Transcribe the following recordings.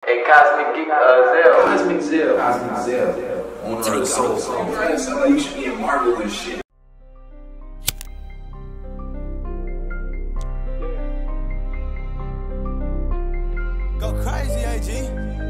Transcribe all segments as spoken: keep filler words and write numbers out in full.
Hey, Cosmic Geek, uh, Zell. Cosmic Zell. Cosmic Zell. Owner of the Soul Song. That sound like you should be in Marvel and shit. Go crazy, A G.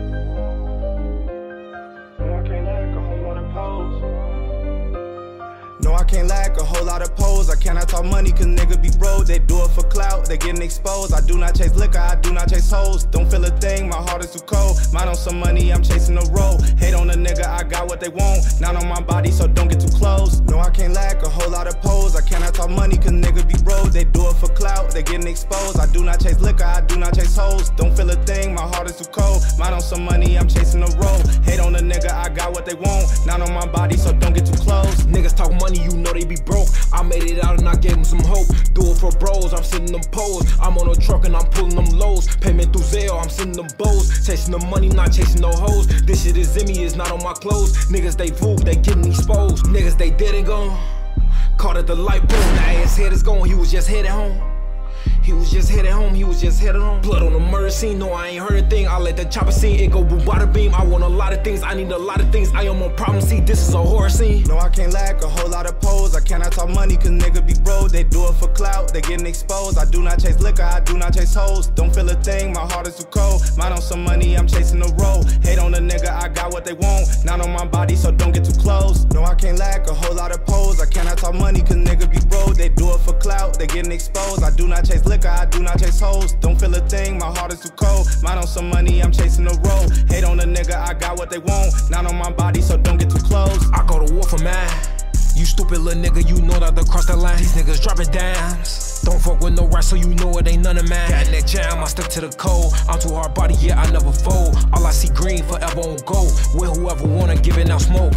No, I can't lack a whole lot of pose. I cannot talk money cause niggas be broke. They do it for clout, they getting exposed. I do not chase liquor, I do not chase hoes. Don't feel a thing, my heart is too cold. Mine on some money, I'm chasing a roll. Hate on a nigga, I got what they want. Not on my body, so don't get too close. No, I can't lack a whole lot of pose. I cannot talk money cause niggas be broke. They do it for clout, they getting exposed. I do not chase liquor, I do not chase hoes. Don't feel a thing, my heart is too cold. Mine on some money, I'm chasing a roll. Hate on a nigga, I got what they want. Not on my body, so don't get too close. Niggas talk money, you know they be broke. I made it out and I gave them some hope. Do it for bros, I'm sending them poles. I'm on a truck and I'm pulling them lows. Payment through Zelle, I'm sending them bows. Chasing the money, not chasing no hoes. This shit is Zimmy, it's not on my clothes. Niggas they voop, they getting exposed. Niggas they dead and gone. Caught at the light boom, now his head is gone, he was just headed home. He was just headed home, he was just headed home. Blood on the murder scene, no I ain't heard a thing. I let the chopper scene, it go boom, bada beam. I want a lot of things, I need a lot of things. I am on problem, see this is a horror scene. No, I can't lack a whole lot of pose. I cannot talk money cause niggas be broke. They do it for clout, they getting exposed. I do not chase liquor, I do not chase hoes. Don't feel a thing, my heart is too cold. Mine on some money, I'm chasing a roll. Hate on a nigga, I got what they want. Not on my body, so don't get too close. No, I can't lack a whole lot of pose. I cannot talk money cause niggas be broke. They do it for clout, they getting exposed. I do not chase liquor, I do not chase hoes. Don't feel a thing, my heart is too cold. Mine on some money, I'm chasing a roll. Hate on a nigga, I got what they want. Not on my body, so don't get too close. I go to war for mine. You stupid little nigga, you know not to cross that line. These niggas dropping dimes. Don't fuck with no rats, so you know it ain't none of mine. Got in that jam, I stick to the code. I'm too hard body, yeah, I never fold. All I see green, forever on gold. With whoever wanna give it now smoke.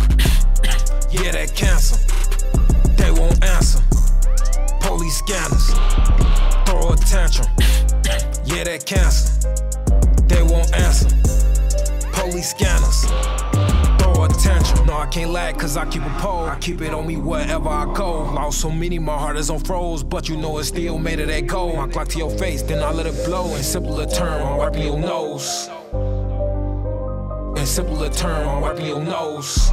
Yeah, that cancer. They won't answer. Police scanners. Throw a tantrum. Yeah, that cancer. They won't answer. Police scanners. Throw a tantrum. No, I can't lag cause I keep a pole. I keep it on me wherever I go. Lost so many, my heart is on froze. But you know it still made it that goal. I clock to your face, then I let it blow. In simpler term, I'm wiping your nose. In simpler term, I'm wiping your nose.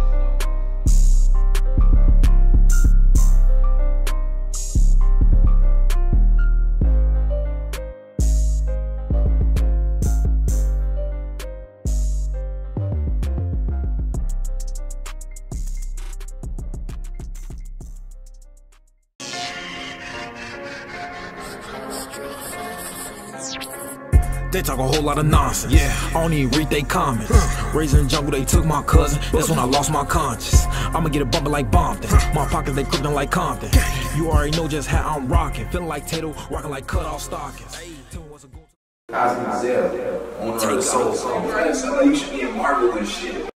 They talk a whole lot of nonsense. Yeah, I don't even read they comments. Raised in the jungle, they took my cousin. That's when I lost my conscience. I'ma get a bumpin' like Bompton. My pockets, they crooked like Compton. You already know just how I'm rocking. Feeling like Tato, rocking like cut off stockings. Cosmic Zell. Owner of the Soul Song. That sound like you should be in Marvel and shit.